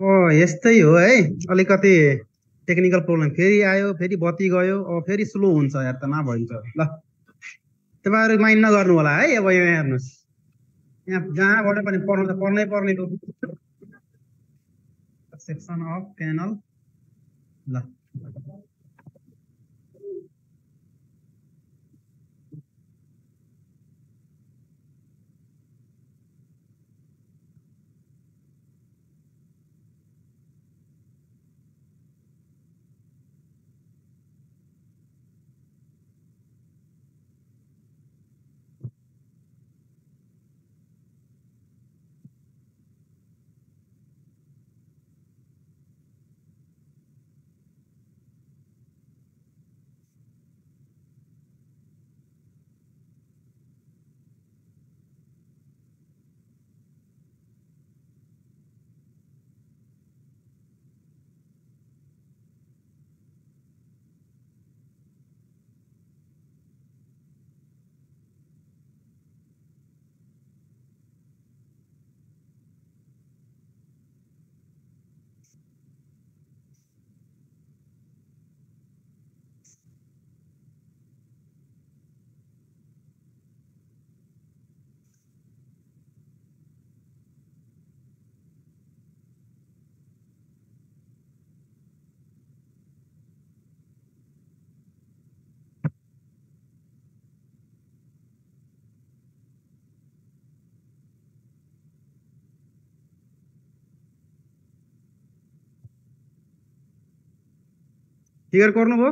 यस्तै हो है। अलिकति टेक्निकल प्रब्लम फेरि आयो, फेरि बत्ती गयो, अब फेरि स्लो हुन्छ यार त नभइन्छ। ल तपाईँहरू माइन्ड नगर्नु होला है। अब यहाँ हेर्नुहोस्, यहाँ जहाँबाट पनि पढ्नु त पढ्नै पर्ने हो। Section of panel. ल क्लियर गर्नुभयो?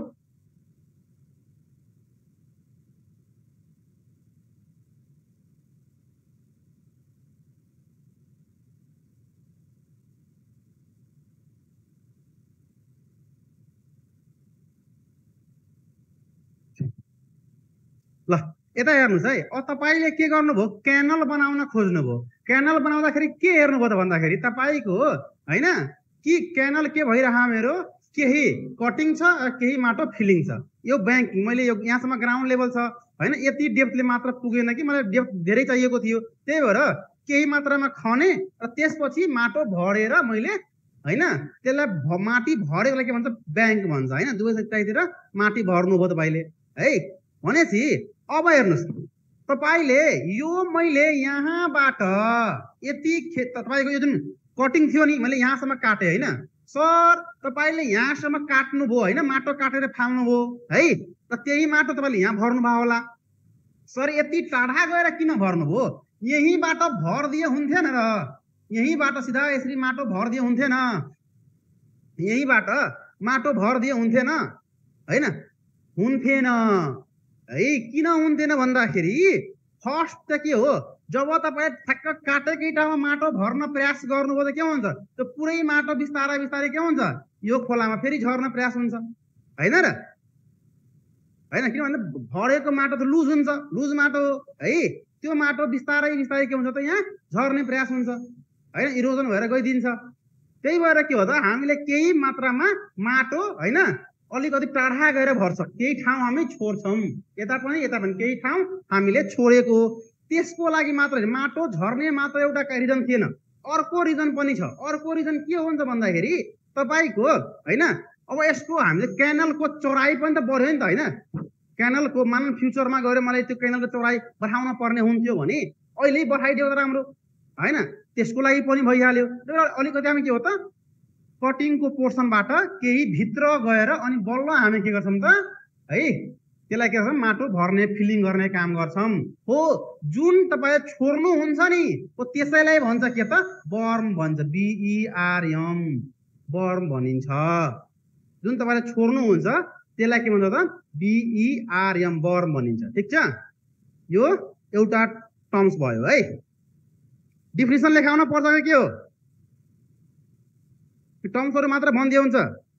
ल यता हेर्नुहोस् है। अब तपाईँले के गर्नुभयो? क्यानल बनाउन खोज्नुभयो। क्यानल बनाउँदाखेरि के हेर्नुभयो त भन्दाखेरि तपाईँको होइन कि क्यानल के भइरह मेरो, केही कटिङ छ, केही माटो फिलिङ छ। यो ब्याङ्क मैले यो यहाँसम्म ग्राउन्ड लेभल छ होइन, यति डेप्थले मात्र पुगेन कि मलाई डेप्थ धेरै चाहिएको थियो। त्यही भएर केही मात्रामा खने र त्यसपछि माटो भरेर मैले होइन त्यसलाई माटी भरेकोलाई के भन्छ? ब्याङ्क भन्छ होइन। दुवै साइडतिर माटी भर्नुभयो तपाईँले है। भनेपछि अब हेर्नुहोस्, तपाईँले यो मैले यहाँबाट यति तपाईँको यो जुन कटिङ थियो नि, मैले यहाँसम्म काटेँ होइन सर। तपाईँले यहाँसम्म काट्नुभयो होइन, माटो काटेर फाल्नुभयो है। र त्यही माटो तपाईँले यहाँ भर्नुभयो होला। सर यति टाढा गएर किन भर्नुभयो? यहीँबाट भरिदिए हुन्थेन र? यहीँबाट सिधा यसरी माटो भरिदिए हुन्थेन? यहीँबाट माटो भरिदिए हुन्थेन होइन? हुन्थेन है। किन हुन्थेन भन्दाखेरि फर्स्ट त के हो, जब तपाईँ ठ्याक्क काटेकै ठाउँमा माटो भर्न प्रयास गर्नुभयो त के हुन्छ? त्यो पुरै माटो बिस्तारै बिस्तारै के हुन्छ? यो खोलामा फेरि झर्न प्रयास हुन्छ होइन र? होइन, किनभने भरेको माटो त लुज हुन्छ, लुज माटो है। त्यो माटो बिस्तारै बिस्तारै के हुन्छ त यहाँ झर्ने प्रयास हुन्छ होइन, इरोजन भएर गइदिन्छ। त्यही भएर के हो त, हामीले केही मात्रामा माटो होइन अलिकति टाढा गएर भर्छ, केही ठाउँ हामी छोड्छौँ। यता पनि केही ठाउँ हामीले छोडेको। त्यसको लागि मात्र माटो झर्ने मात्र एउटा रिजन थिएन, अर्को रिजन पनि छ। अर्को रिजन के हुन्छ भन्दाखेरि तपाईँको होइन अब यसको हामीले क्यानलको चौडाइ पनि त बढ्यो नि त होइन। क्यानलको मान फ्युचरमा गएर मलाई त्यो क्यानलको चौडाइ बढाउन पर्ने हुन्थ्यो भने अहिले बढाइदियो त राम्रो होइन, त्यसको लागि पनि भइहाल्यो। र अलिकति हामी के हो त, कटिङको पोर्सनबाट केही भित्र गएर अनि बल्ल हामी के गर्छौँ त है, त्यसलाई के गर्छौँ? माटो भर्ने फिलिङ गर्ने काम गर्छौँ हो। जुन तपाईँ छोड्नुहुन्छ नि हो त्यसैलाई भन्छ के त? बर्म भन्छ, BERM बर्म भनिन्छ। जुन तपाईँले छोड्नुहुन्छ त्यसलाई के भन्छ त? BERM बर्म भनिन्छ। ठिक छ, यो एउटा टर्म्स भयो है। डिफिनिसन लेखाउन पर्छ कि के हो? टर्म्सहरू मात्र भनिदिए हुन्छ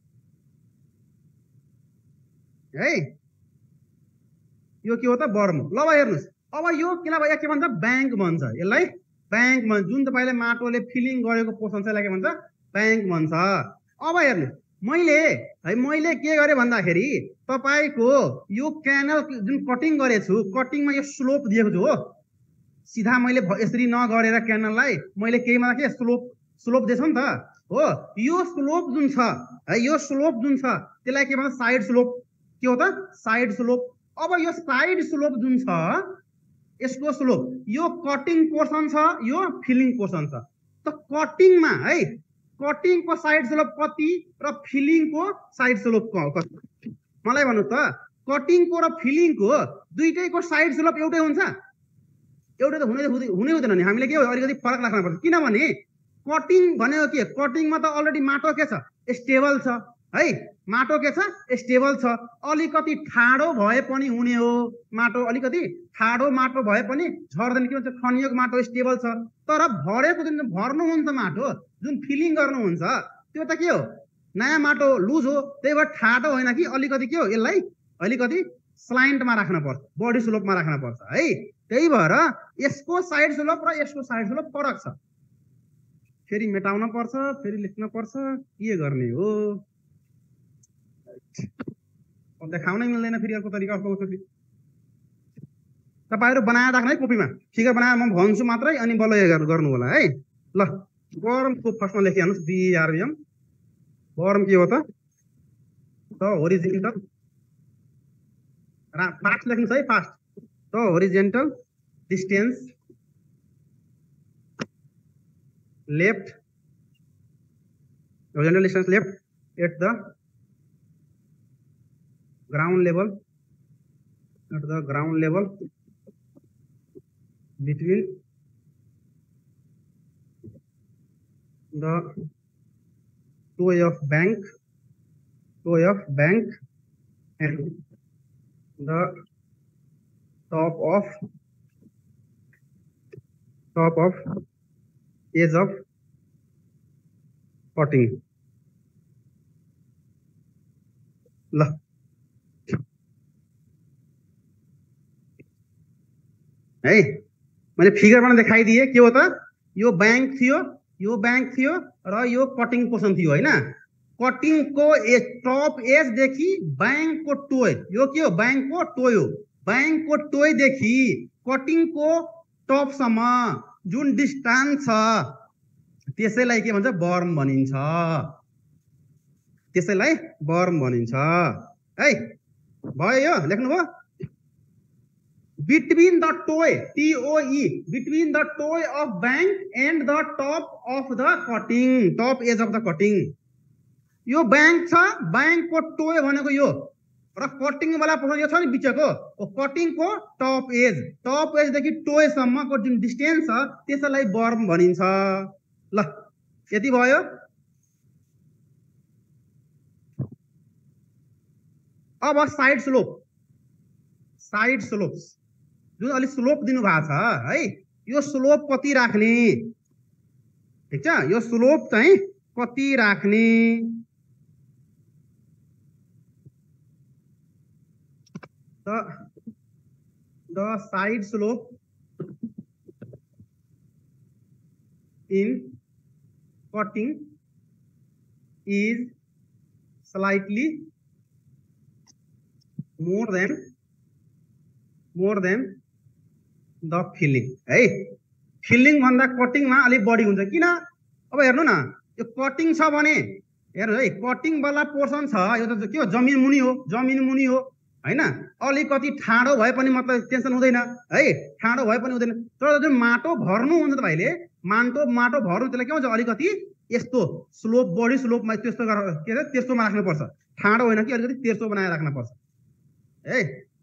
है। यो के हो त? बर्म। ल हेर्नुहोस्, अब यो केलाई के भन्छ? ब्याङ्क भन्छ। यसलाई ब्याङ्क भन्छ। जुन तपाईँले माटोले फिलिङ गरेको पोर्सन छ यसलाई के भन्छ? ब्याङ्क भन्छ। अब हेर्नुहोस्, मैले के गरेँ भन्दाखेरि तपाईँको यो क्यानल जुन कटिङ गरेको छु, कटिङमा यो स्लोप दिएको छु हो। सिधा मैले यसरी नगरेर क्यानललाई मैले केहीमा के स्लोप दिएछु नि त हो। यो स्लोप जुन छ है, यो स्लोप जुन छ त्यसलाई के भन्छ साइड स्लोप। के हो त साइड स्लोप। अब यो साइड स्लोप जुन छ यसको स्लोप यो कटिङ पोर्सन छ, यो फिलिङ पोर्सन छ। त कटिङमा है कटिङको साइड स्लोप कति र फिलिङको साइड स्लोप कति मलाई भन्नु त। कटिङको र फिलिङको दुईटैको साइड स्लोप एउटै हुन्छ? एउटै त हुनै हुँदैन नि। हामीले के हो अलिकति फरक राख्न पर्छ। किनभने कटिङ भनेको के, कटिङमा त अलरेडी माटो के छ स्टेबल छ है, माटो के छ स्टेबल छ। अलिकति ठाडो भए पनि हुने हो, माटो अलिकति ठाडो माटो भए पनि झर्दैन, के भन्छ खनिएको माटो स्टेबल छ। तर भरेको जुन भर्नुहुन्छ माटो जुन फिलिङ गर्नुहुन्छ त्यो त के हो नयाँ माटो लुज हो, त्यही भएर ठाडो होइन कि अलिकति के हो यसलाई अलिकति स्लाइन्टमा राख्न पर्छ, बडी स्लोपमा राख्न पर्छ है। त्यही भएर यसको साइड स्लोप र यसको साइड स्लोप फरक छ। फेरि मेटाउन पर्छ, फेरि लेख्न पर्छ, के गर्ने हो देखाउनै मिल्दैन फेरि अर्को तरिका अर्को। तपाईहरु बनाएर राख्नु है कपीमा, फिगर बनाएर म भन्छु मात्रै अनि बल्ल गर्नु होला है। ल बर्मको फर्स्टमा लेखिहाल्नुस् BRM। बर्म के हो त होरिजेन्टल, फास्ट लेख्नुस् है फास्ट। त horizontal distance left, horizontal distance left at the ground level, between the toe of bank and the top of edge of cutting. ल है मैले फिगरमा देखाइदिए के हो त। यो बैंक थियो, यो बैंक थियो र यो कटिङ पोर्सन थियो हैन। कटिङको टप एज देखि बैंकको टोय, यो के हो बैंकको टोय हो। बैंकको टोय देखि कटिङको टप सम्म जुन डिस्टेन्स छ त्यसैलाई के भन्छ बर्म भनिन्छ, त्यसैलाई बर्म भनिन्छ है। भयो यो लेख्नुभयो। Between the toe TOE, between the toe of bank and the top of the cutting, top edge of the cutting. यो बैंक छ, बैंकको टोय भनेको यो र कटिङ वाला पोर्सन यो छ नि बिचको, कटिङको टप एज देखि टोय सम्मको जुन डिस्टेन्स छ त्यसैलाई बर्म भनिन्छ। ल यति भयो। अब साइड स्लोप, जुन अलि स्लोप दिनु भएको छ है, यो स्लोप कति राख्ने, ठीक छ। यो स्लोप चाहिँ कति राख्ने the side slope in cutting is slightly more than the filling है। फिलिङ भन्दा कटिङमा अलिक बढी हुन्छ। किन अब हेर्नु न, यो कटिङ छ भने हेर्नु है, कटिङ वाला पोर्सन छ यो त के हो जमिन मुनि हो हैन। अलिकति ठाडो भए पनि मतलब टेन्सन हुँदैन है, ठाडो भए पनि हुँदैन। तर जुन माटो भर्नु हुन्छ तपाईले, माटो भर्नु त्यसलाई के भन्छ अलिकति यस्तो स्लोप, बडी स्लोपमा त्यस्तो के अरे त्यस्तोमा राख्नु पर्छ। ठाडो होइन कि अलिकति तेर्सो बनाएर राख्नु पर्छ है।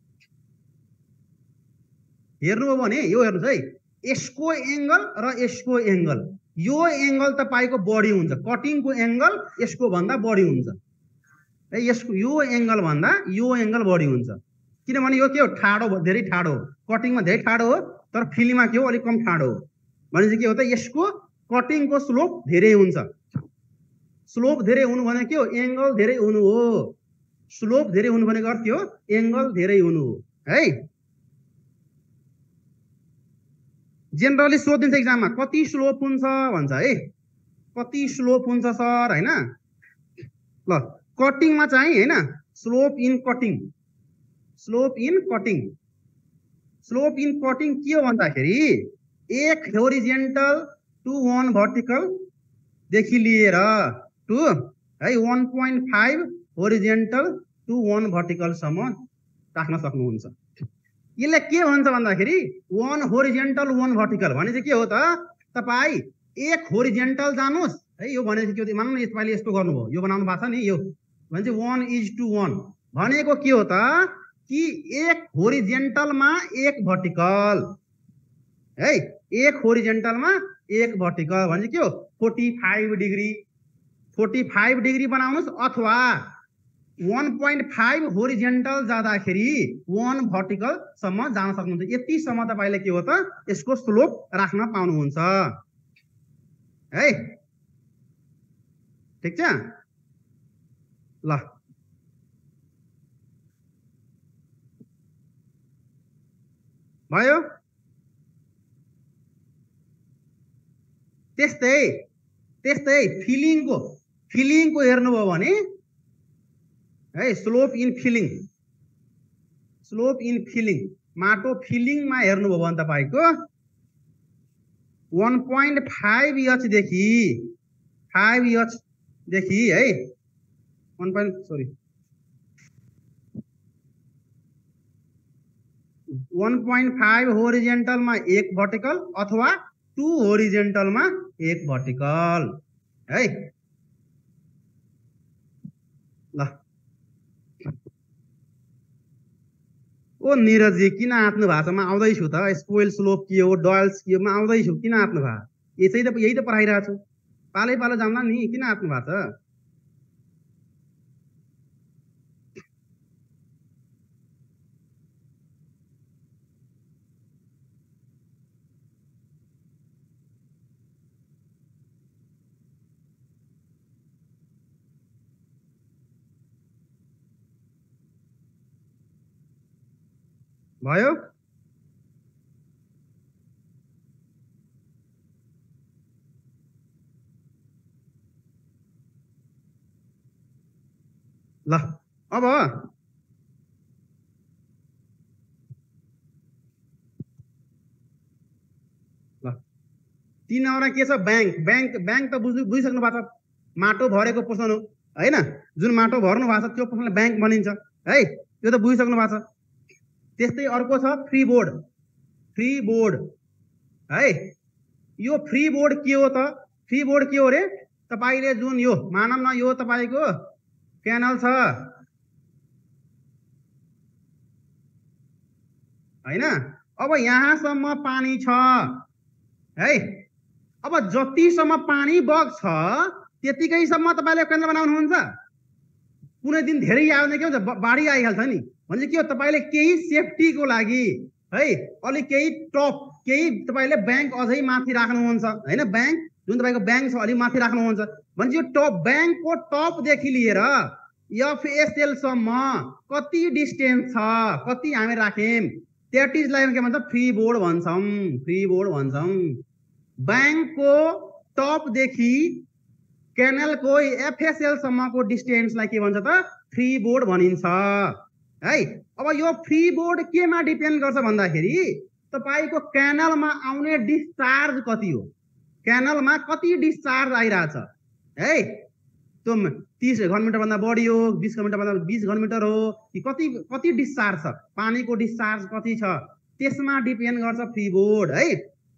हेर्नुभयो भने यो हेर्नुस् है, यसको एंगल र यसको एंगल, यो एंगल तपाईको बढी हुन्छ, कटिङको एंगल यसको भन्दा बढी हुन्छ है। यसको यो एंगल भन्दा यो एंगल बढी हुन्छ किनभने यो के हो ठाडो, धेरै ठाडो, कटिङमा धेरै ठाडो हो तर फिलिङमा के हो अलिक कम ठाडो हो। भनेपछि के हो त यसको कटिङको स्लोप धेरै हुन्छ। स्लोप धेरै हुनु भनेको के हो एंगल धेरै हुनु हो। स्लोप धेरै हुनु भनेको अर्थ के हो एंगल धेरै हुनु हो है। जेनरली सोधिन्छ एक्जाममा कति स्लोप हुन्छ भन्छ है, कति स्लोप हुन्छ सर हैन। ल कटिङमा चाहिँ हैन slope in cutting, slope in cutting के हो भन्दाखेरि एक होरिजेन्टल टु वन भर्टिकल देखि लिएर टु है 1.5 होरिजेन्टल टु 1 भर्टिकल सम्म राख्न सक्नुहुन्छ। यसले के भन्छ भन्दाखेरि 1 होरिजेन्टल 1 भर्टिकल भने चाहिँ के हो त, तपाई एक होरिजेन्टल जानुस् है, यो भने चाहिँ के हो, मान्नु न यसपालि यस्तो गर्नुभयो, यो बनाउनु भएको छ नि, यो भने चाहिँ 1:1 भनेको के हो त कि एक होरिजेन्टलमा एक भर्टिकल है, एक होरिजेन्टलमा एक भर्टिकल भने के हो 45 डिग्री, 45 डिग्री बनाउनुस्, अथवा 1.5 होरिजेन्टल जाँदाखेरि 1 भर्टिकल सम्म जान सक्नुहुन्छ। यतिसम्म तपाईले के हो त यसको स्लोप राख्न पाउनुहुन्छ है, ठीक छ ल। भयो त्यस्तै त्यस्तै फिलिङको हेर्नुभयो भने है, स्लोप इन फिलिङ माटो फिलिङमा हेर्नुभयो भने तपाईको 1.5 एच देखि 5 एच देखि है 1.5 होरिजेन्टलमा एक भर्टिकल अथवा 2 होरिजेन्टलमा एक भर्टिकल है ल। ओ निरजी किन आत्नु भएको छ? म आउँदैछु त, स्पोइल स्लोप के हो, डयल्स के हो, म आउँदैछु, किन आत्नु भएको? यही त पढाइरहेको छु, पालै पालो जान्ला नि, किन आत्नु भएको छ? भयो ल। अब ल 3 नम्बरमा के छ, ब्याङ्क त बुझिसक्नु भएको छ, माटो भरेको पोर्सन हो हैन, जुन माटो भर्नु भएको छ त्यो पोर्सनलाई ब्याङ्क भनिन्छ है, त्यो त बुझिसक्नु भएको छ। त्यस्तै अर्को छ फ्री बोर्ड है, यो फ्री बोर्ड के हो त? फ्री बोर्ड के हो रे, तपाईले जुन यो मानव न यो तपाईको क्यानल छ हैन, अब यहाँसम्म पानी छ है, अब जतिसम्म पानी बग्छ त्यतिकैसम्म तपाईले क्यानल बनाउनुहुन्छ। कुनै दिन धेरै आयो भने के हुन्छ, बाढी आइहाल्छ नि, भने के हो तपाईले केही सेफ्टीको लागि है अलि केही टप केही तपाईले ब्याङ्क अझै माथि राख्नुहुन्छ हैन, ब्याङ्क जुन तपाईको ब्याङ्क छ अलि माथि राख्नुहुन्छ भने यो टप ब्याङ्कको टप देखि लिएर एफएसएल सम्म कति डिस्टेन्स छ, कति हामी राख्यौं, द्याट इज लाइक के भन्छ फ्री बोर्ड भन्छौं। ब्याङ्कको टप देखि क्यानलको एफएसएल सम्मको डिस्टेन्सलाई के भन्छ त फ्री बोर्ड भनिन्छ है। अब यो फ्री बोर्ड केमा डिपेन्ड गर्छ भन्दाखेरि तपाईको क्यानलमा आउने डिस्चार्ज कति हो, क्यानलमा कति डिस्चार्ज आइरहेछ है, त्यो 30 घनमिटर भन्दा बढी हो, 20 घनमिटर भन्दा 20 घनमिटर हो कि कति डिस्चार्ज छ, पानीको डिस्चार्ज कति छ, त्यसमा डिपेन्ड गर्छ फ्री बोर्ड है।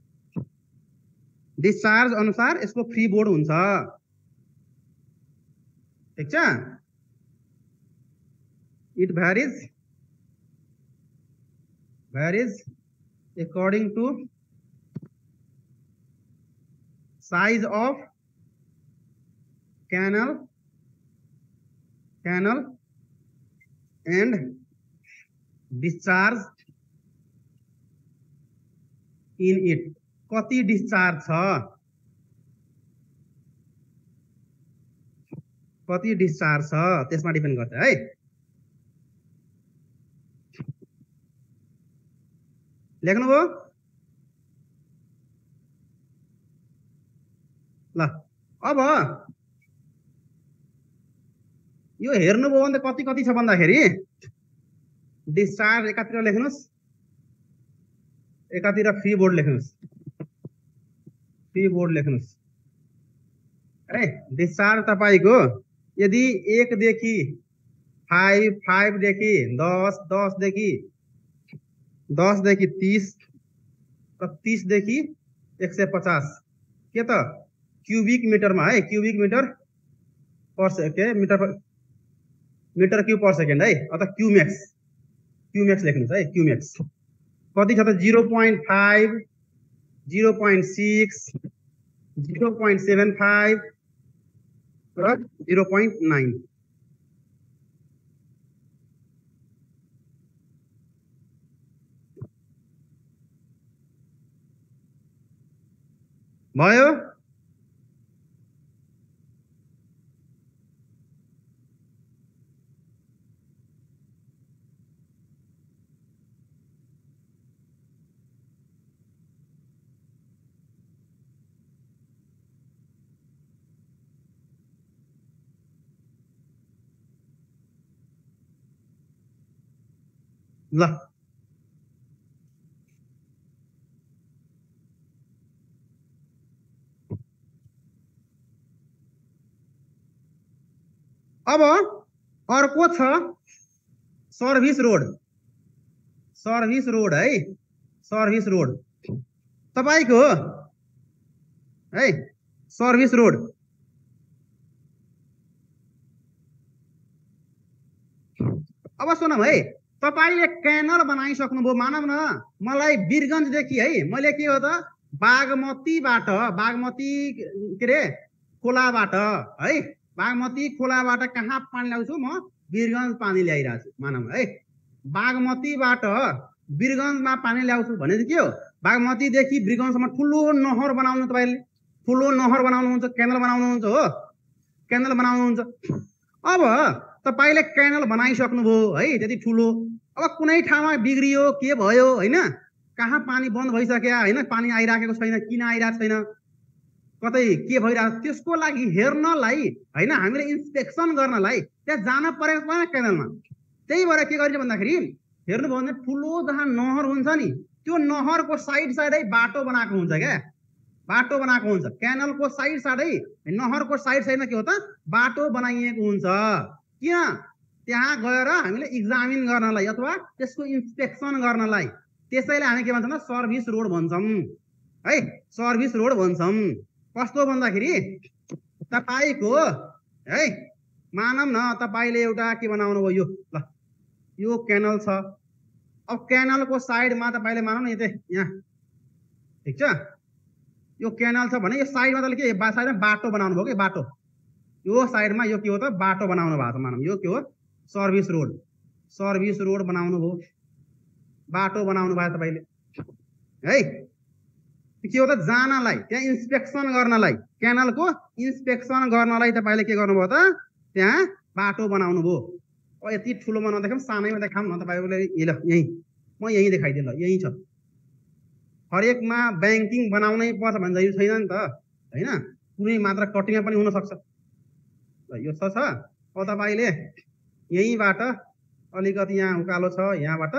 डिस्चार्ज अनुसार यसको फ्री बोर्ड हुन्छ, ठीक छ। It varies according to size of canal and discharge in it, कति डिस्चार्ज छ, कति डिस्चार्ज छ त्यसमा डिपेन्ड गर्छ है। लेख्नुभयो ल। अब यो हेर्नुभयो भने कति कति छ भन्दाखेरि डिस्चार्ज एकातिर लेख्नुस्, एकातिर फ्री बोर्ड लेख्नुस्, है डिस्चार्ज तपाईँको यदि 1 देखि 5, 5 देखि 10, 10 देखि 30 र 30 देखि 150 के त क्यूबिक मिटरमा है, cubic metre per second, metre cube per second है, अथवा क्यूमेक्स लेख्नुहोस् है। क्यूमेक्स कति छ त 0.5, 0.6, 0.75 र 0.9। भयो। ल अब अर्को छ सर्भिस रोड। सर्भिस रोड है, सर्भिस रोड तपाईको है, सर्भिस रोड अब सुनौ है, तपाईले क्यानल बनाइसक्नुभयो। मानव न मलाई वीरगञ्जदेखि है मैले के हो त बागमतीबाट, बागमती के रे खोलाबाट है, बागमती खोलाबाट कहाँ पानी ल्याउँछु म वीरगञ्ज पानी ल्याइरहेको छु। मानव है बागमतीबाट वीरगञ्जमा पानी ल्याउँछु भने चाहिँ के हो, बागमतीदेखि वीरगञ्जसम्म ठुलो नहर बनाउनु, तपाईले ठुलो नहर बनाउनुहुन्छ, क्यानल बनाउनुहुन्छ हो, क्यानल बनाउनुहुन्छ। अब तपाईले क्यानल बनाइसक्नुभयो है, त्यति ठुलो। अब कुनै ठाउँमा बिग्रियो, के भयो हैन, कहाँ पानी बन्द भइसक्यो हैन, पानी आइराखेको छैन, किन आइरहेको छैन, कतै के भइरहेको, त्यसको लागि हेर्नलाई हैन, हामीले इन्स्पेक्सन गर्नलाई त्यहाँ जान परेको छैन क्यानलमा। त्यही भएर के गरिन्छ भन्दाखेरि हेर्नुभयो भने ठुलो जहाँ नहर हुन्छ नि, त्यो नहरको साइड साइडै बाटो बनाएको हुन्छ क्या, बाटो बनाएको हुन्छ। क्यानलको साइड साइडै, नहरको साइड साइडमा के हो त बाटो बनाइएको हुन्छ। किन, त्यहाँ गएर हामीले एक्जामिन गर्नलाई अथवा त्यसको इन्स्पेक्सन गर्नलाई, त्यसैले हामी के भन्छौँ सर्भिस रोड भन्छौँ है, सर्भिस रोड भन्छौँ। कस्तो भन्दाखेरि तपाईको है, मानव न तपाईले एउटा के बनाउनु भयो, यो ल यो क्यानल छ। अब क्यानलको साइडमा तपाईले मानौ न यहाँ ठीक छ, यो क्यानल छ भने यो साइडमा त के साइडमा बाटो बनाउनु भयो कि, बाटो यो साइडमा यो के हो त बाटो बनाउनु भएको छ। मानौ यो के हो सर्भिस रोड, सर्भिस रोड बनाउनु भयो, बाटो बनाउनु भयो तपाईले है। के हो त जानलाई, त्यहाँ इन्स्पेक्सन गर्नलाई, क्यानलको इन्स्पेक्सन गर्नलाई तपाईले के गर्नुभयो त त्यहाँ बाटो बनाउनु भयो। अब यति ठुलोमा नदेखाउँ, सानैमा देखाउँ न तपाईले। ल यही म यही देखाइदिएँ, ल यही छ। हरेकमा ब्याङ्किङ बनाउनै पर्छ भन्ने जरुरी छैन नि त हैन, कुनै मात्र कटिङमा पनि हुन सक्छ। ल यो छ। अब तपाईले यहीबाट अलिकति यहाँ उकालो छ, यहाँबाट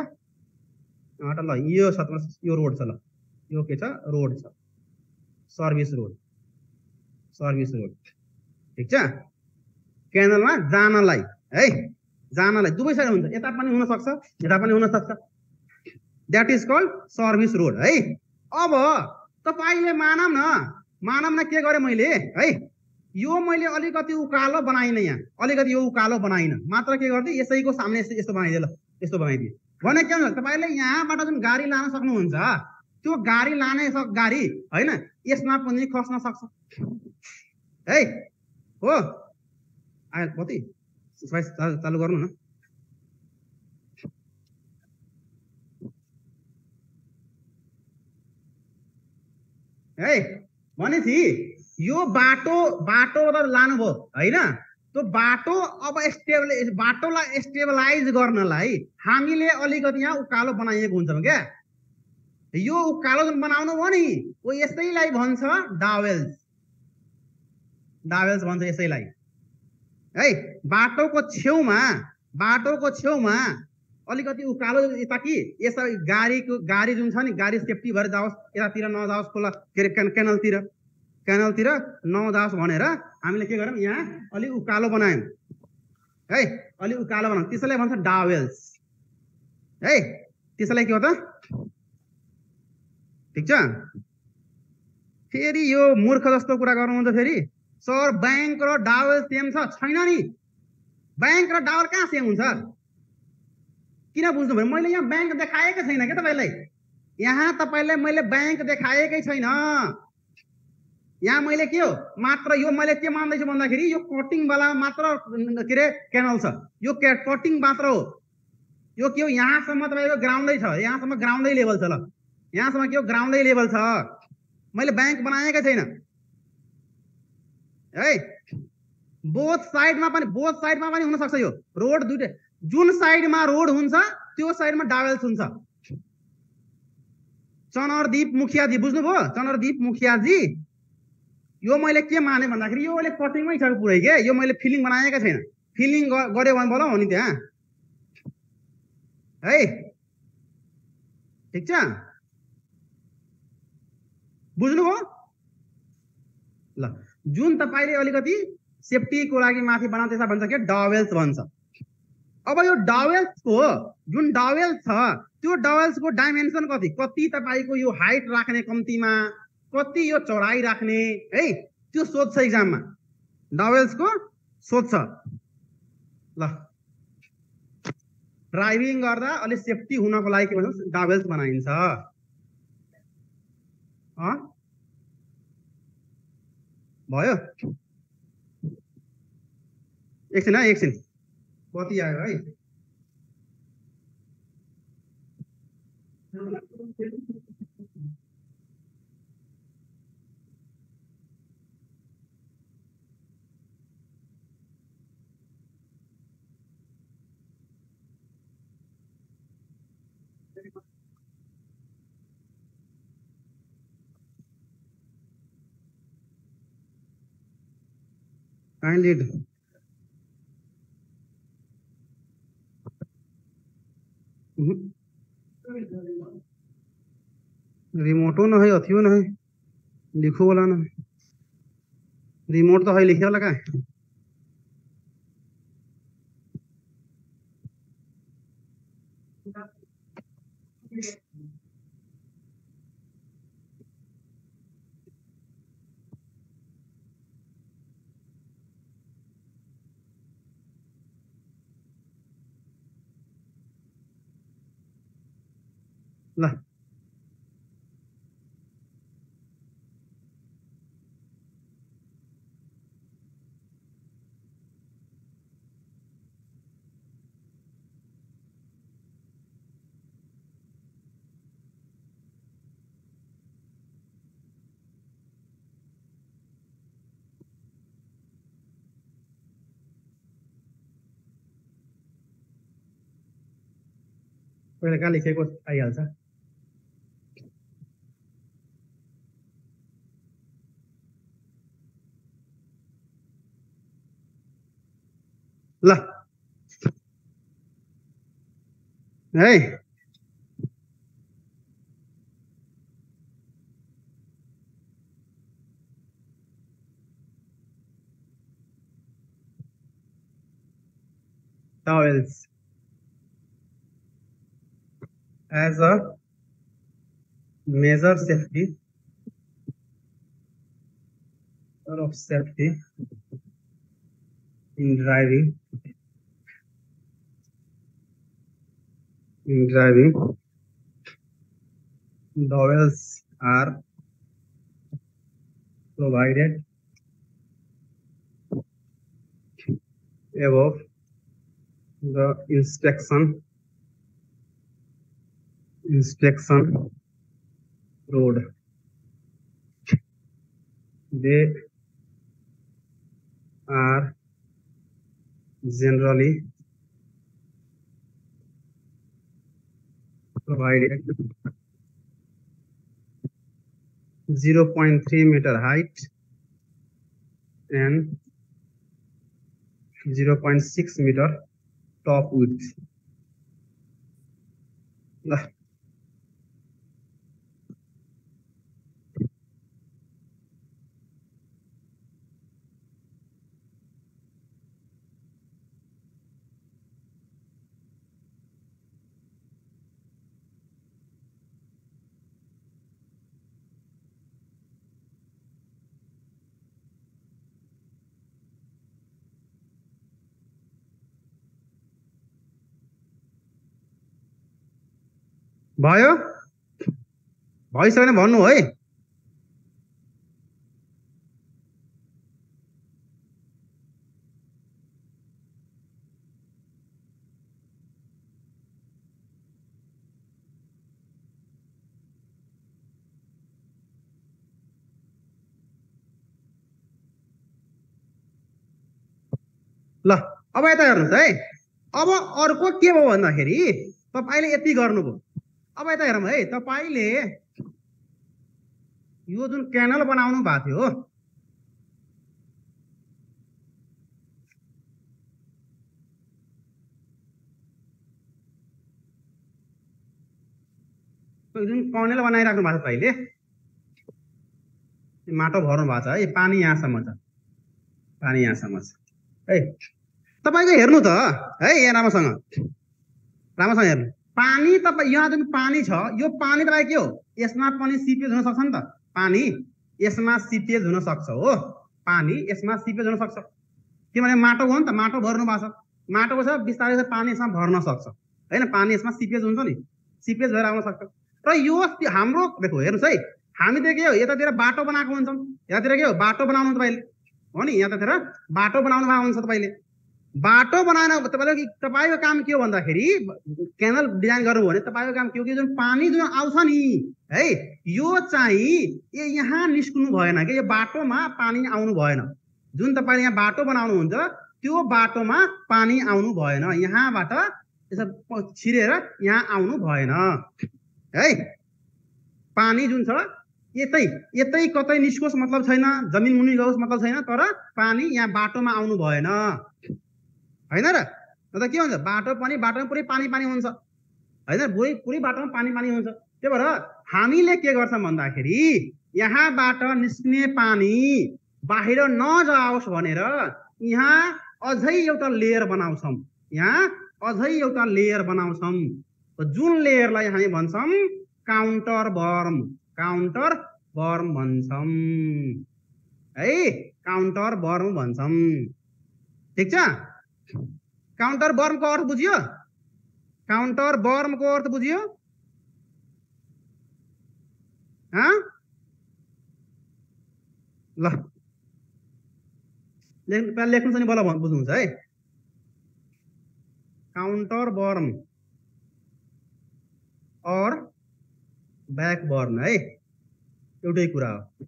ल यो छ, यो रोड छ, ल यो के छ रोड छ, सर्भिस रोड, सर्भिस रोड ठीक छ। क्यानलमा जानलाई है, जानलाई दुवै साइड हुन्छ, यता पनि हुन सक्छ, यता पनि हुन सक्छ। That is called service road है। अब तपाईले मानव न के गरे मैले है, यो मैले अलिकति उकालो बनाइन, यहाँ अलिकति यो उकालो बनाइन, मात्र के गर्दै यसैको सामने यस्तो बनाइदिए, ल यस्तो बनाइदिए भने के हुन्छ, तपाईले यहाँबाट जुन गाडी लान सक्नुहुन्छ, त्यो गाडी लाने गाडी हैन यसमा पनि खस्न सक्छ है हो। आयो कति चालु गर्नु न है। भनेपछि यो बाटो लानुभयो हैन, त्यो बाटो अब बाटोलाई स्टेबलाइज गर्नलाई हामीले अलिकति यहाँ उकालो बनाइएको हुन्छ क्या। यो उकालो जुन बनाउनु भयो नि, वो यसैलाई भन्छ डावेल्स, डावेल्स भन्छ यसैलाई है। बाटोको छेउमा अलिकति उकालो ताकि यसलाई गाडी जुन छ नि, गाडी सेफ्टी भएर जाओस्, यतातिर नजाओस् खोला के अरे क्यानलतिर। क्यानलतिर नजाओस् भनेर हामीले के गर्यौं, यहाँ अलि उकालो बनायौं है, अलि उकालो बनायौं। त्यसैलाई भन्छ डावेल्स है। त्यसैलाई के हो त, ठीक छ। फेरि यो मूर्ख जस्तो कुरा गर्नुहुन्छ फेरि, सर बैंक र डावल सेम छ, छैन नि। बैंक र डावल कहाँ सेम हुन्छ? किन बुझ्नु भयो? मैले यहाँ बैंक देखाएकै छैन के तपाईलाई, यहाँ तपाईलाई मैले बैंक देखाएकै छैन। यहाँ मैले के हो मात्र यो मैले के मान्दैछु भन्दाखेरि यो कटिङ वाला मात्र के रे क्यानल छ, यो कटिङ मात्र हो। यो के हो, यहाँसम्म तपाईको ग्राउन्डै छ, यहाँसम्म ग्राउन्डै लेभल छ। ल यहाँसम्म के हो, ग्राउन्डै लेभल छ। मैले बैंक बनाएकै छैन है। बोथ साइडमा पनि हुन सक्छ। यो रोड दुईटै, जुन साइडमा रोड हुन्छ त्यो साइडमा डावेल्स हुन्छ। चनरदीप मुखियाजी बुझ्नुभयो? चनरदीप मुखियाजी, यो मैले के माने भन्दाखेरि यो मैले कटिङमै छ पुरै के, यो मैले फिलिङ बनाएकै छैन। फिलिङ गर्यो भने बोलाऊ नि त्यहाँ है, ठीक छ, बुझ्नुभयो? ल जुन तपाईले अलिकति सेफ्टीको लागि माथि बनाउँछ त्यसलाई भन्छ के, डावेल्स भन्छ। अब यो डावेल्सको जुन डावेल्स छ त्यो डावेल्सको डाइमेन्सन कति कति तपाईको यो हाइट राख्ने कम्तीमा, कति यो चौडाइ राख्ने है, त्यो सोध्छ एक्जाममा। डावेल्सको सोध्छ। ल ड्राइभिङ गर्दा अलि सेफ्टी हुनको लागि के भन्छ, डावेल्स बनाइन्छ। भयो? एकछिन है, एकछिन कति आयो है। काइन्डली रिमोटो न है, अथियो न है, लिखो वाला न, रिमोट तो है लिखे वाला का है। ल पहिले कहाँ लेखेको आइहाल्छ। ल है, towels as a measure of safety in driving. Dowels are provided above the inspection road. They are generally provided 0.3 meter height and 0.6 meter top width. भयो भइसक्यो भने भन्नु है। ल अब यता हेर्नुहोस् है। अब अर्को के भयो भन्दाखेरि तपाईँले यति गर्नुभयो। अब यता हेरौँ है, तपाईँले यो जुन क्यानल बनाउनु भएको थियो जुन कनेल बनाइराख्नु भएको छ तपाईँले, माटो भर्नु भएको छ है, पानी यहाँसम्म छ, पानी यहाँसम्म छ है। तपाईँको हेर्नु त है, यहाँ राम्रोसँग राम्रोसँग हेर्नु। पानी तपाईँ यहाँ जुन पानी छ, यो पानी तपाईँ के हो, यसमा पनि सिपेज हुन सक्छ नि त। पानी यसमा सिपेज हुन सक्छ हो, पानी यसमा सिपेज हुन सक्छ, किनभने माटो हो नि त, माटो भर्नु भएको छ, माटोको छ बिस्तारै पानी यसमा भर्न सक्छ होइन, पानी यसमा सिपेज हुन्छ नि, सिपेज भएर आउन सक्छ। र यो हाम्रो देखो हेर्नुहोस् है, हामीले के हो यतातिर बाटो बनाएको हुन्छौँ, यतातिर के हो बाटो बनाउनु तपाईँले हो नि, यतातिर बाटो बनाउनु भएको हुन्छ तपाईँले। बाटो बनाएन तपाईँको काम के हो भन्दाखेरि, क्यानल डिजाइन गर्नु भने तपाईँको काम के हो कि जुन पानी जुन आउँछ नि है, यो चाहिँ यहाँ निस्कनु भएन कि, यो बाटोमा पानी आउनु भएन। जुन तपाईँले यहाँ बाटो बनाउनुहुन्छ त्यो बाटोमा पानी आउनु भएन, यहाँबाट यसो छिरेर यहाँ आउनु भएन है। पानी जुन छ यतै यतै कतै निस्कोस् मतलब छैन, जमिन मुनि जाओस् मतलब छैन, तर पानी यहाँ बाटोमा आउनु भएन होइन र। त के हुन्छ, बाटोमा पुरै पानी पानी हुन्छ होइन, पुरै बाटोमा पानी पानी हुन्छ। त्यही भएर हामीले के गर्छौँ भन्दाखेरि, यहाँबाट निस्किने पानी बाहिर नजाओस् भनेर यहाँ अझै एउटा लेयर बनाउँछौँ, यहाँ अझै एउटा लेयर बनाउँछौँ। जुन लेयरलाई हामी भन्छौँ काउन्टर बर्म, काउन्टर बर्म भन्छौँ है, काउन्टर बर्म भन्छौँ। ठिक छ, काउन्टर बर्मको अर्थ बुझियो, काउन्टर बर्मको अर्थ बुझियो ल लेख्नु छ नि बल्ल बुझ्नुहुन्छ है। काउन्टर बर्म और बैक बर्म है, एउटै कुरा हो,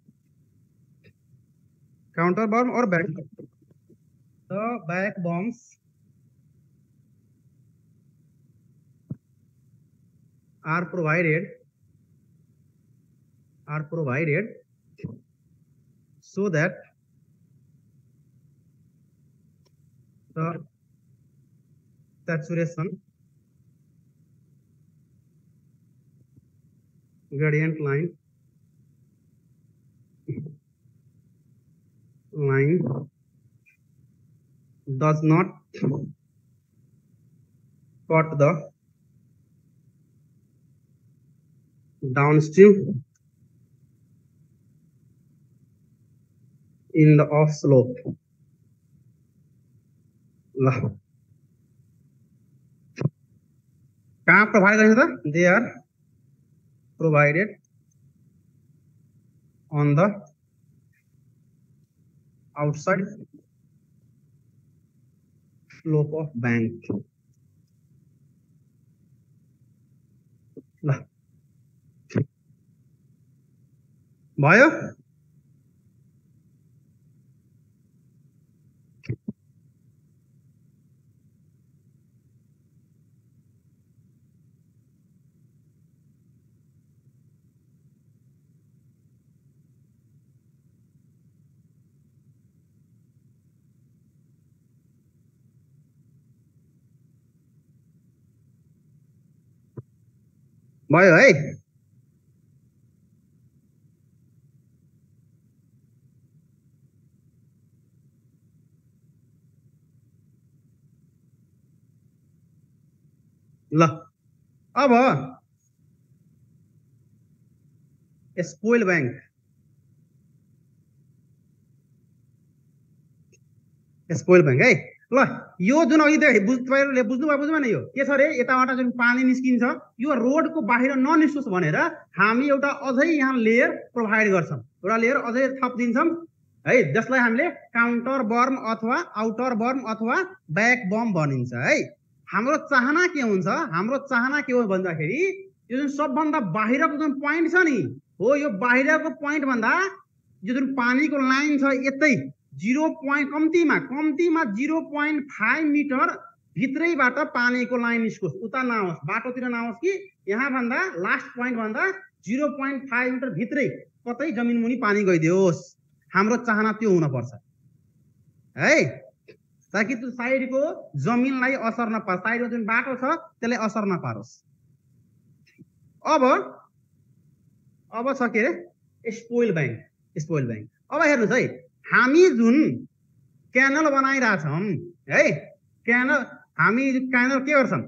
काउन्टर बर्म और back. The back bombs are provided so that the saturation gradient line does not cut the downstream in the off slope. ल कहाँ प्रोभाइड गरेको त, they are provided on the outside slope of bank. ल भयो, भयो है। ल अब स्पोइल बैंक, स्पोइल बैंक है। ल यो जुन अघि तपाईँहरूले बुझ्नुभयो बुझ्नु भएन यो के छ रे यताबाट जुन पानी निस्किन्छ यो रोडको बाहिर ननिस्कोस् भनेर हामी एउटा अझै यहाँ लेयर प्रोभाइड गर्छौँ एउटा लेयर अझै थप दिन्छौँ है जसलाई हामीले काउन्टर बर्म अथवा आउटर बर्म अथवा ब्याक बम भनिन्छ है हाम्रो चाहना के हुन्छ हाम्रो चाहना के हो भन्दाखेरि यो जुन सबभन्दा बाहिरको जुन पोइन्ट छ नि हो यो बाहिरको पोइन्ट भन्दा यो जुन पानीको लाइन छ यतै 0.कम्तीमा 0.5 मिटर भित्रैबाट पानीको लाइन निस्कोस् उता नआओस् बाटोतिर नआओस् कि यहाँ भन्दा लास्ट पोइन्ट भन्दा 0.5 मिटर भित्रै कतै जमिन मुनि पानी गइदियोस् हाम्रो चाहना त्यो हुन पर्छ है ताकि त्यो साइडको जमिनलाई असर नपारोस् साइडको जुन बाटो छ त्यसलाई असर नपारोस् अब छ के रे स्पोइल बैंक अब हेर्नुस् है हामी जुन क्यानल बनाइरहेछौँ है हामी क्यानल के गर्छौँ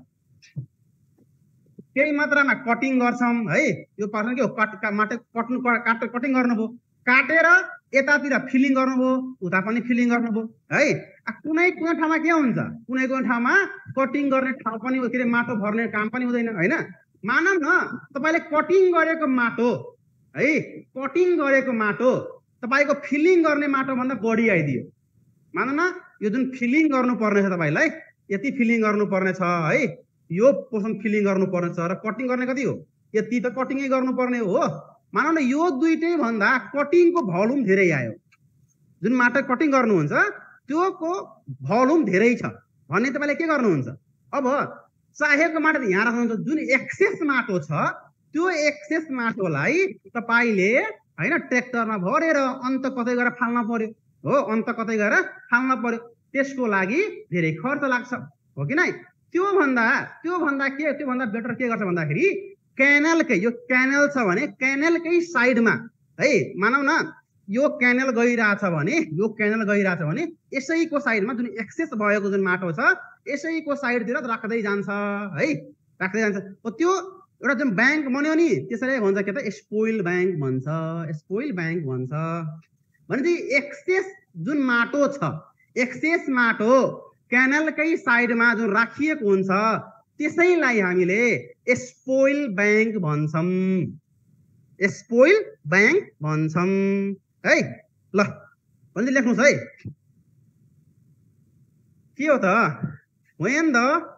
केही मात्रामा कटिङ गर्छौँ है यो पर्सन के हो कटिङ गर्नुभयो काटेर यतातिर फिलिङ गर्नुभयो उता पनि फिलिङ गर्नुभयो है कुनै ठाउँमा के हुन्छ कुनै ठाउँमा कटिङ गर्ने ठाउँ पनि के अरे माटो भर्ने काम पनि हुँदैन हैन मानौ न तपाईले कटिङ गरेको माटो है कटिङ गरेको माटो तपाईको फिलिङ गर्ने माटो भन्दा बढी आइदियो मानौ न यो जुन फिलिङ गर्नुपर्ने छ तपाईलाई यति फिलिङ गर्नुपर्ने छ है यो पोर्सन फिलिङ गर्नुपर्ने छ र कटिङ गर्ने कति हो यति त कटिङै गर्नुपर्ने हो मानौ न यो दुईटै भन्दा कटिङको भोल्युम धेरै आयो जुन माटो कटिङ गर्नुहुन्छ त्योको भोल्युम धेरै छ भने तपाईले के गर्नुहुन्छ अब चाहेको माटो यहाँ राख्नुहुन्छ जुन एक्सेस माटो छ त्यो एक्सेस माटोलाई तपाईले हैन ट्र्याक्टरमा भरेर अन्त कतै गएर फाल्न पर्यो हो अन्त कतै गएर फाल्न पर्यो त्यसको लागि धेरै खर्च लाग्छ हो कि नै त्यो भन्दा बेटर के गर्छ भन्दाखेरि क्यानलकै यो क्यानल छ भने क्यानलकै साइडमा है मानौ न यो क्यानल गइरहेछ भने यसैको साइडमा जुन एक्सेस भएको जुन माटो छ यसैको साइडतिर राख्दै जान्छ है राख्दै जान्छ त्यो एउटा जुन बैंक बन्यो नि त्यसैले भन्छ के त स्पोइल बैंक भन्छ भनेपछि एक्सेस जुन माटो छ एक्सेस माटो क्यानलकै साइडमा जुन राखिएको हुन्छ त्यसैलाई हामीले स्पोइल बैंक भन्छौं है ल भन्छ लेख्नुस् है के हो त when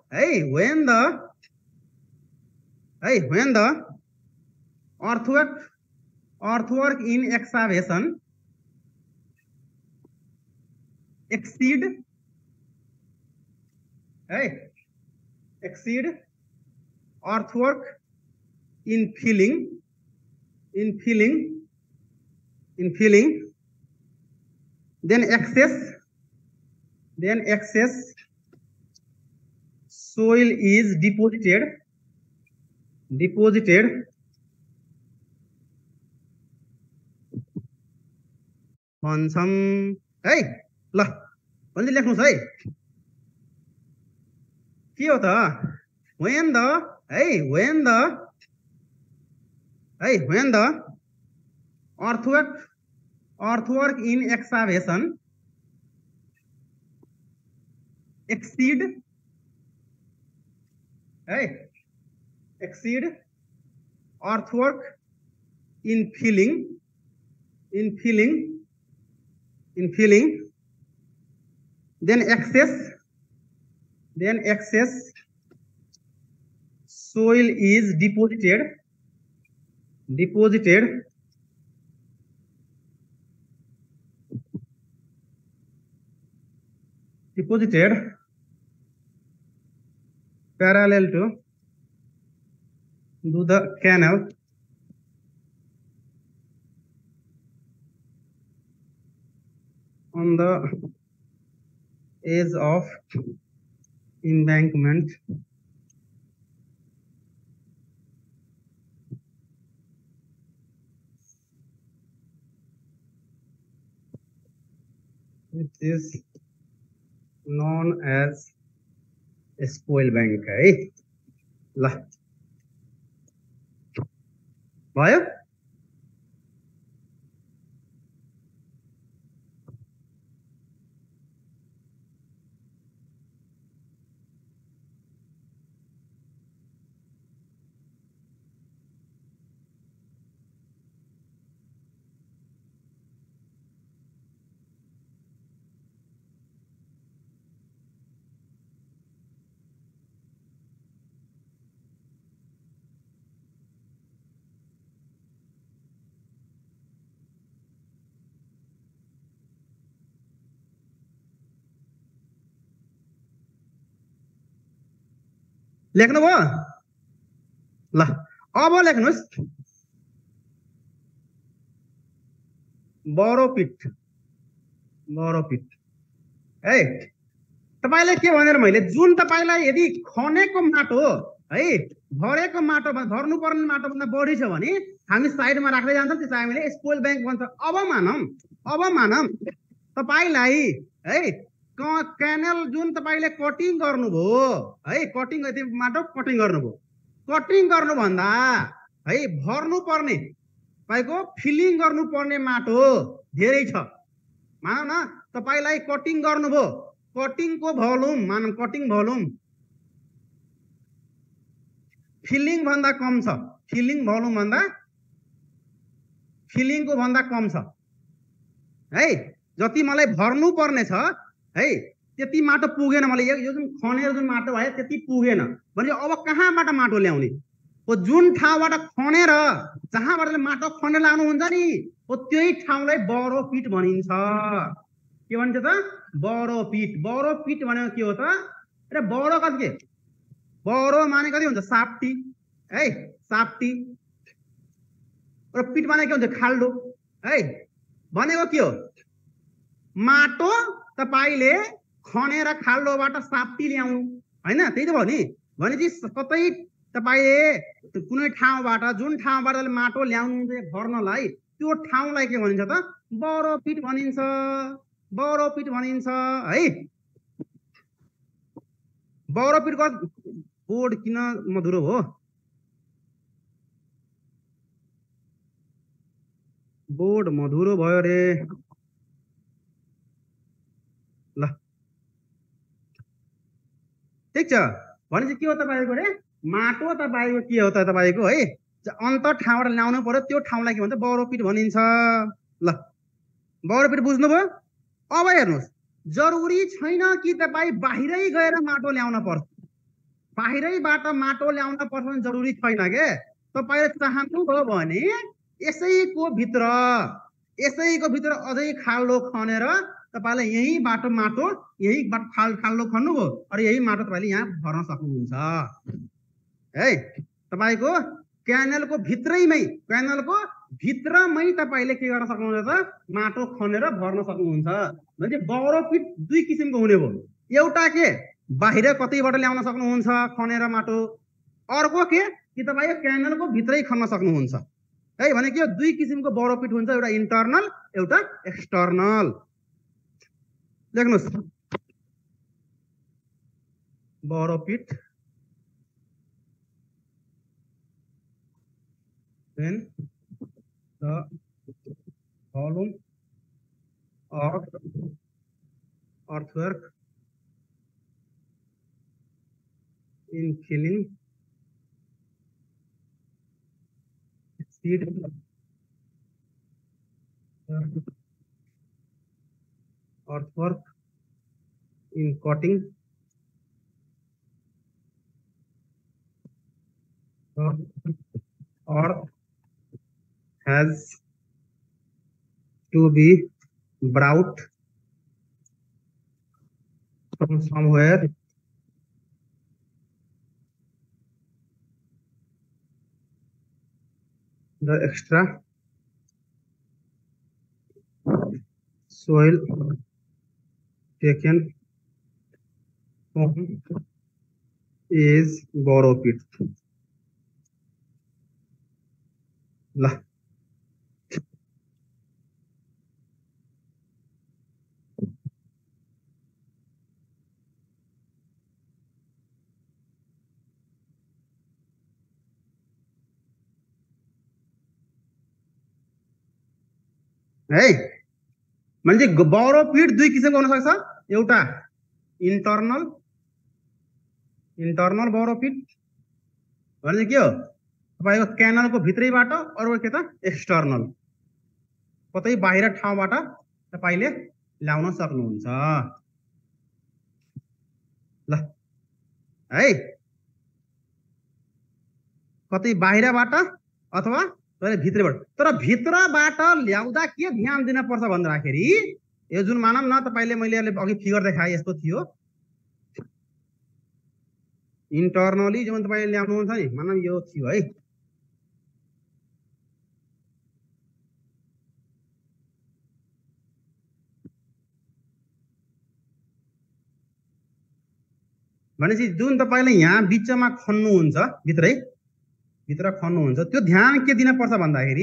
the earthwork in excavation exceed earthwork in filling then excess soil is deposited भन्छौं है ल भन्छ लेख्नुस् है के हो त when the earthwork in excavation exceed earthwork in filling then excess soil is deposited parallel to the canal on the edge of embankment which is known as spoil bank है ल भयो लेख्नुभयो ल अब लेख्नुहोस् बरोपिट है तपाईले के भनेर मैले जुन तपाईलाई यदि खनेको माटो है भरेको माटो भर्नुपर्ने माटो भन्दा बढी छ भने हामी साइडमा राख्दै जान्छौं त्यसलाई हामीले स्पोइल बैंक भन्छ अब मानम तपाईलाई है क्यानल जुन तपाईले कटिङ गर्नुभयो है कटिङ यति माटो कटिङ गर्नुभयो कटिङ गर्नु भन्दा है भर्नु पर्ने तपाईको फिलिङ गर्नुपर्ने माटो धेरै छ मानौ न तपाईलाई कटिङ गर्नुभयो कटिङको भोल्युम मानौ कटिङ भोल्युम फिलिङ भन्दा कम छ फिलिङ भोल्युम भन्दा फिलिङको भन्दा कम छ है जति मलाई भर्नु पर्ने छ है त्यति माटो पुगेन मलाई यो जुन खनेर जुन माटो भयो त्यति पुगेन भने अब कहाँबाट माटो ल्याउने हो जुन ठाउँबाट खनेर जहाँबाट माटो खनेर लानु हुन्छ नि हो त्यही ठाउँलाई बरोपिट भनिन्छ के भन्छ त बरोपिट भनेको के हो त अरे बरो कति के बरो माने कति हुन्छ साप्टी है साप्टी र पिट माने के हुन्छ खाल्डो है भनेको के हो माटो तपाईले खनेर खाल्डोबाट साप्टी ल्याउनु हैन त्यही त भयो नि भनेपछि कतै तपाईले कुनै ठाउँबाट जुन ठाउँबाट माटो ल्याउनु भर्नलाई त्यो ठाउँलाई के भनिन्छ त बरोपिट भनिन्छ है बरोपिटको बोर्ड किन मधुरो हो बोर्ड मधुरो भयो रे ल ठीक छ भनेपछि के हो तपाईको रे माटो तपाईको के हो त तपाईको है अन्त ठाउँबाट ल्याउनु पर्यो त्यो ठाउँलाई के भन्छ बरोपिट भनिन्छ ल बरोपिट बुझ्नुभयो अब हेर्नुस् जरुरी छैन कि तपाई बाहिरै गएर माटो ल्याउन पर्छ बाहिरैबाट माटो ल्याउन पर्छ जरुरी छैन के तपाईले चाहनुभयो भने यसैको भित्र अझै खाल्डो खनेर तपाईले यहीबाट माटो यहीबाट खाल्डो खन्नुभयो अनि यही माटो तपाईले यहाँ भर्न सक्नुहुन्छ है तपाईको क्यानलको भित्रमै तपाईले के गर्न सक्नुहुन्छ त माटो खनेर भर्न सक्नुहुन्छ भने बरोपिट दुई किसिमको हुने भयो एउटा के बाहिर कतैबाट ल्याउन सक्नुहुन्छ खनेर माटो अर्को के कि तपाईले क्यानलको भित्रै खन्न सक्नुहुन्छ है भने के दुई किसिमको बरोपिट हुन्छ एउटा इन्टर्नल एउटा एक्सटर्नल लेख्नुस् borrow pit then the volume of earthwork in filling exceed earthwork in cutting earth has to be brought from somewhere the extra soil taken from is boropiट ला है म्हणजे बरोपिट दुई किसिमको हुन सक्छ एउटा इन्टर्नल बरोपिट भने के हो तपाईको क्यानलको भित्रैबाट अरु के त एक्सटर्नल कतै बाहिर ठाउँबाट तपाईले ल्याउन सक्नुहुन्छ ल है कतै बाहिरबाट अथवा भित्रबाट तर भित्रबाट ल्याउँदा के ध्यान दिन पर्छ भन्दाखेरि यो जुन मानम न तपाईले मैले अघि फिगर देखाए यस्तो थियो इन्टरनली जो तपाईँले ल्याउनुहुन्छ नि, मानव यो थियो है, भनेपछि जुन तपाईँले यहाँ बिचमा खन्नुहुन्छ, भित्र खन्नुहुन्छ, त्यो ध्यान के दिन पर्छ भन्दाखेरि,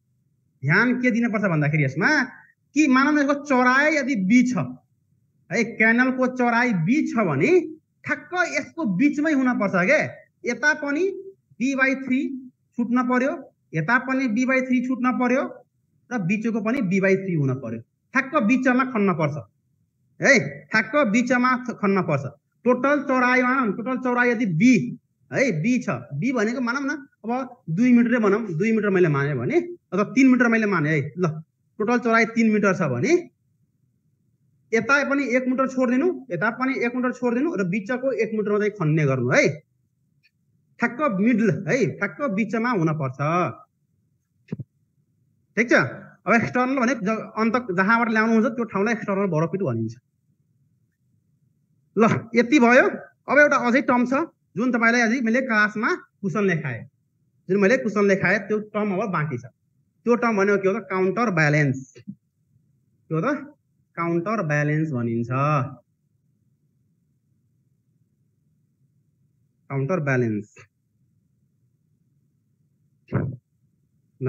यसमा कि मानव यसको चौडाइ यदि बी छ है, क्यानलको चौडाइ बी छ भने ठ्याक्क यसको बिचमै हुन पर्छ के, यता पनि b/3 छुट्न पर्यो, यता पनि b/3 छुट्न पर्यो र बिचको पनि b/3 हुन पर्यो, ठ्याक्क बिचमा खन्न पर्छ है, ठ्याक्क बिचमा खन्न पर्छ। टोटल चौडाइ यदि बी है, बी छ, बी भनेको मानौँ न अब 2 मिटरै बनाऊँ, 2 मिटर मैले माने भने, अथवा 3 मिटर मैले माने है, ल टोटल चौडाइ 3 मिटर छ भने यता पनि 1 मिटर छोडिदिनु, यता पनि 1 मिटर छोडिदिनु र बिचको 1 मिटर मात्रै खन्ने गर्नु है, ठ्याक्क मिडल है, ठ्याक्क बिचमा हुन पर्छ। ठिक छ। अब एक्सटर्नल भने अन्त जहाँबाट ल्याउनुहुन्छ त्यो ठाउँलाई एक्सटर्नल बरोपिट भनिन्छ। ल यति भयो। अब एउटा अझै टर्म छ जुन तपाईलाई अझै मैले क्लासमा क्वेशन लेखाए, त्यो टर्म अब बाँकी छ। त्यो टर्म भनेको के हो त, काउन्टर ब्यालेन्स। के हो त, काउन्टर ब्यालेन्स भनिन्छ। काउन्टर ब्यालेन्स ल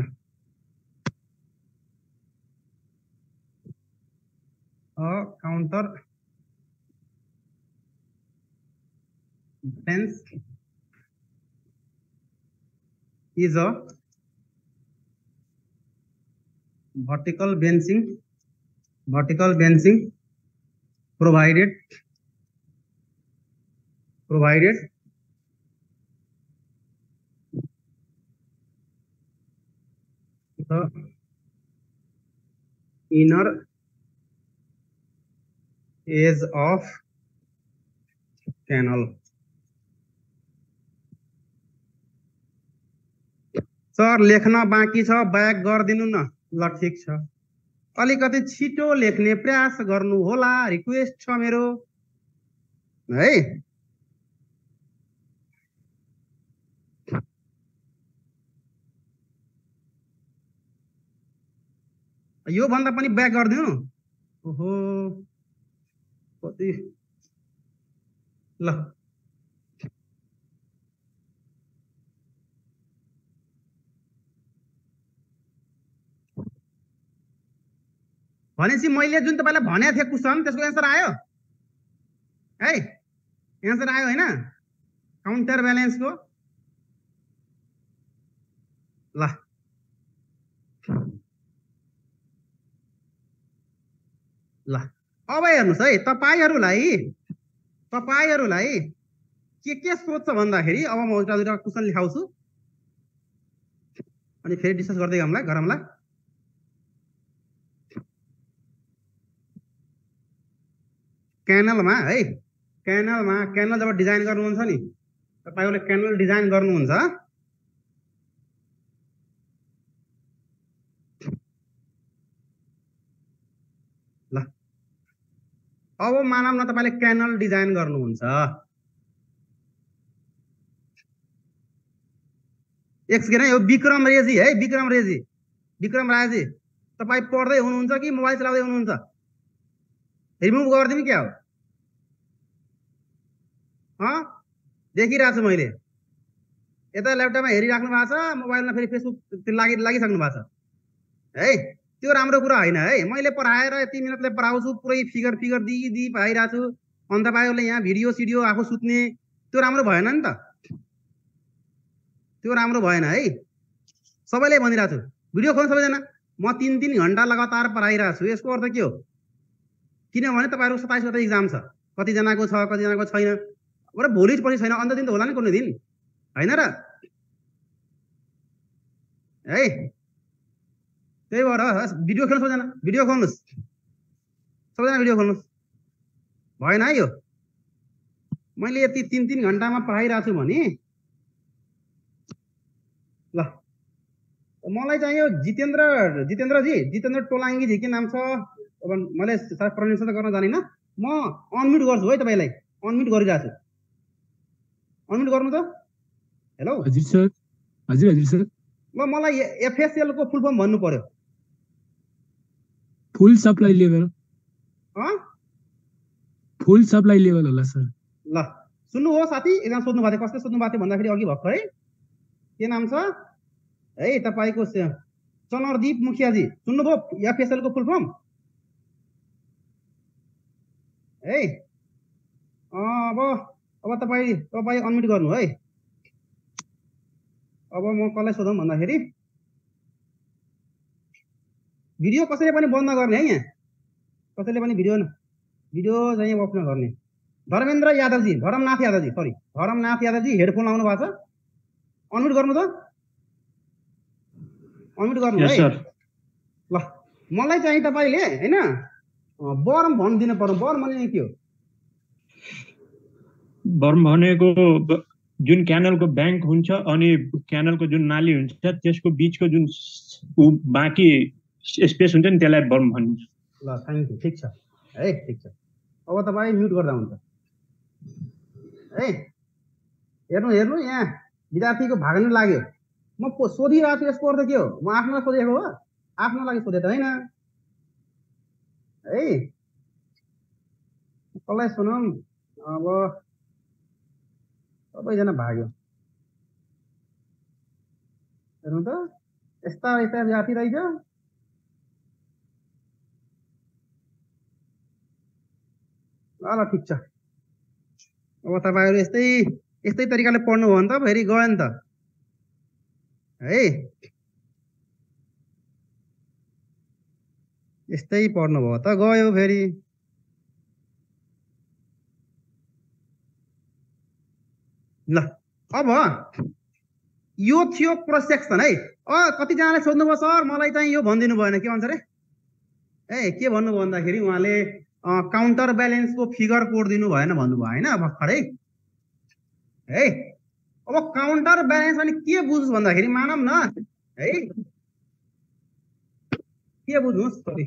counter balance is a vertical benching provided the inner edge of canal. Sir लेख्न बाँकी छ, ब्याक गरिदिनु न। ल ठीक छ, अलिकति छिटो लेख्ने प्रयास गर्नु होला, रिक्वेस्ट छ मेरो है। यो भन्दा पनि ब्याक गरिदिनु। ओहो कति ल भनेपछि मैले जुन तपाईलाई भनेको थिएँ क्वेशन त्यसको एन्सर आयो है, एन्सर आयो हैन काउन्टर ब्यालेन्सको। ल ल अब हेर्नुस् है, तपाईहरुलाई के सोध्छ भन्दाखेरि, अब म एउटा दुईटा क्वेशन लेखाउँछु अनि फेरि डिस्कस गर्दै गरौँला। क्यानलमा है, क्यानल जब डिजाइन गर्नुहुन्छ नि, तपाईहरुले क्यानल डिजाइन गर्नुहुन्छ, ल अब मानव न तपाईले क्यानल डिजाइन गर्नुहुन्छ, एकछिन है, यो विक्रम रेजी है, विक्रम राजी तपाई पढ्दै हुनुहुन्छ कि मोबाइल चलाउँदै हुनुहुन्छ? रिमुभ गरिदिनु क्या हो? देखिरहेको छु मैले, यता ल्यापटपमा हेरिराख्नु भएको छ, मोबाइलमा फेरि फेसबुक लागिसक्नु भएको छ है। त्यो राम्रो कुरा होइन है। मैले पढाएर यति मिनटले पढाउँछु, पुरै फिगर दिई पढाइरहेको छु, अन्त तपाईँहरूले यहाँ भिडियो सिडियो आफू सुत्ने, त्यो राम्रो भएन नि त, त्यो राम्रो भएन है। सबैले भनिरहेको छु भिडियो खोल्नु सबैजना, म 3 घण्टा लगातार पढाइरहेको छु। यसको अर्थ के हो? किनभने तपाईहरुको 27 गते एक्जाम छ, कतिजनाको छ कतिजनाको छैन, र भोलि पछि छैन, अन्त दिन त होला नि कुनै दिन हैन र है। त्यही भएर भिडियो खेल्नु सबैजना, भिडियो खोल्नुस् भएन है। यो मैले यति 3 घण्टामा पढाइरहेको छु भने, ल मलाई चाहियो जितेन्द्र टोलाङ्गी जी के नाम छ, अब मैले प्रनाउन्स त गर्न जानिन, म अनम्युट गर्छु है, तपाईलाई अनम्युट गरिरहेको छु। अनम्युट गर्नु त। हेलो हजुर सर। हजुर हजुर सर। ल मलाई एफएसएल को फुल फर्म भन्नु पर्यो। Full supply level. Full supply level होला सर। ल सुन्नु हो साथी, एकजना सोध्नु भएको थियो, कसले सोध्नु भएको थियो भन्दाखेरि अघि भर्खरै के नाम छ है तपाईको चनरदीप मुखियाजी, सुन्नुभयो एफएसएल को फुल फर्म है। अब तपाईँ अनम्युट गर्नु है। अब म कसलाई सोधौँ भन्दाखेरि भिडियो कसैले पनि बन्द गर्ने है, यहाँ कसैले पनि भिडियो चाहिँ अफ नगर्ने। धर्मेन्द्र यादवजी, धरमनाथ यादवजी, सरी धरमनाथ यादवजी हेडफोन लाउनु भएको छ, अनम्युट गर्नु त, अनम्युट गर्नु है। ल मलाई चाहिँ तपाईले हैन बर्म भनिदिनु पर्यो। बर्म भनेको के हो? बर्म भनेको जुन क्यानलको ब्याङ्क हुन्छ अनि क्यानलको जुन नाली हुन्छ त्यसको बीचको जुन बाँकी स्पेस हुन्छ नि त्यसलाई बर्म भनिन्छ। ल थ्यांक यू, ठीक छ है, ठीक छ। अब तपाईँ म्युट गर्दा हुन्छ है। हेर्नु यहाँ विद्यार्थीको भाग्नु लाग्यो। म सोधिरहेको छु यसको अर्थ के हो? म आफ्नो सोधेको हो, आफ्नो लागि सोधे त हैन है। कसलाई सुनौँ अब? सबैजना भाग्यो। हेर्नु त यस्ता विद्यार्थी रहेछ। ल ठिक छ। अब तपाईहरु यस्तै तरिकाले पढ्नु भयो भने त फेरि गयो नि त है। यस्तै पढ्नु भयो त गयो फेरि। ल अब यो थियो क्रस सेक्सन है। कतिजनाले सोध्नुभयो सर मलाई चाहिँ यो भनिदिनु भएन, के भन्छ रे? के भन्नु भन्दाखेरि उहाँले काउन्टर ब्यालेन्स को फिगर कोड दिनु भएन भन्नुभयो हैन भर्खरै है। अब काउन्टर ब्यालेन्स अनि के बुझ्नु भन्दाखेरि मानम न है, के बुझ्नुस् सरी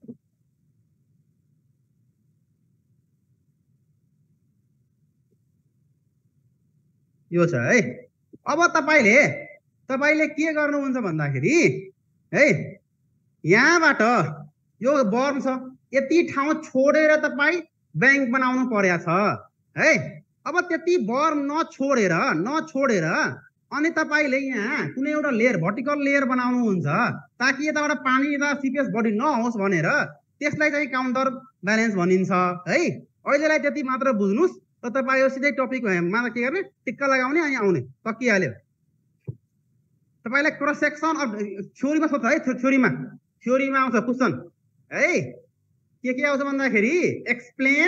यो छ है। अब तपाईले के गर्नुहुन्छ भन्दाखेरि है, यहाँबाट यो बर्म छ, यति ठाउँ छोडेर तपाईँ ब्याङ्क बनाउनु पर्या छ है। अब त्यति बर्म नछोडेर अनि तपाईले यहाँ कुनै एउटा लेयर भर्टिकल लेयर बनाउनुहुन्छ ताकि यताबाट पानी र सिपेज बढी नहोस् भनेर, त्यसलाई चाहिँ काउन्टर ब्यालेन्स भनिन्छ है। अहिलेलाई त्यति मात्र बुझ्नुस् र तपाईँ सिधै टपिकमा के गर्ने, टिक्का लगाउने अनि आउने, सकिहाल्यो। तपाईलाई क्रस सेक्सन अफ थ्योरीमा सोध्छ है, थ्योरीमा आउँछ क्वेशन है। के आउँछ भन्दाखेरि एक्सप्लेन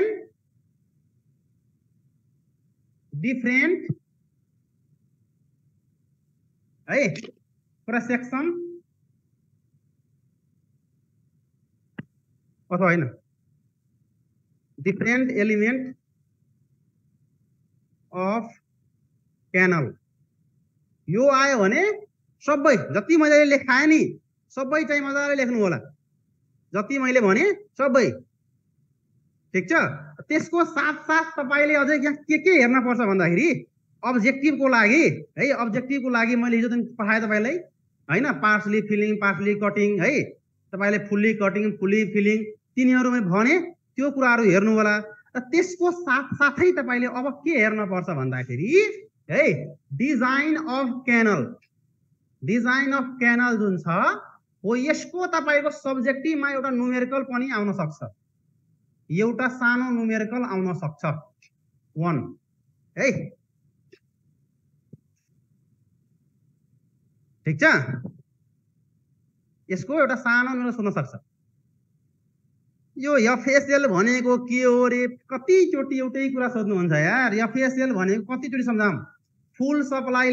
डिफरेन्ट है क्रस सेक्सन अथवा हैन डिफरेन्ट एलिमेन्ट अफ क्यानल। यो आयो भने सबै जति मैले लेखाएँ नि सबै चाहिँ मजाले लेख्नु होला, जति मैले भने सबै, ठीक छ। त्यसको साथसाथ तपाईले अझै यहाँ के हेर्न पर्छ भन्दाखेरि अब्जेक्टिभको लागि है, अब्जेक्टिभको लागि मैले हिजो दिन पठाएँ तपाईलाई हैन, पार्सली फिलिङ पार्सली कटिङ है। तपाईले फुल्ली कटिङ फुल्ली फिलिङ तिनीहरु मैले भने त्यो कुराहरु हेर्नु होला। र त्यसको साथसाथै तपाईले अब के हेर्न पर्छ भन्दाखेरि है डिजाइन अफ क्यानल जुन छ हो यसको तपाईको सब्जेक्टिभमा एउटा न्युमेरिकल पनि आउन सक्छ, एउटा सानो न्युमेरिकल आउन सक्छ 1 है, ठीक छ। यसको एउटा सानो न्युमेरिकल सोध्न सक्छ। यो एफएसएल भनेको के हो रे? कतिचोटि एउटै कुरा सोध्नुहुन्छ यार। एफएसएल भनेको कतिचोटि सम्झाम? फुल सप्लाई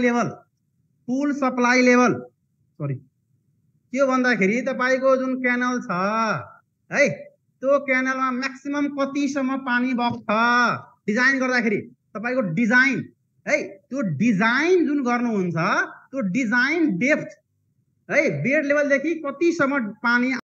लेभल सरी के भन्दाखेरि तपाईको जुन क्यानल छ है, त्यो क्यानलमा म्याक्सिमम कतिसम्म पानी बग्छ डिजाइन गर्दाखेरि तपाईको डिजाइन है, त्यो डिजाइन जुन गर्नुहुन्छ त्यो डिजाइन डेप्थ है, बेड लेभलदेखि कतिसम्म पानी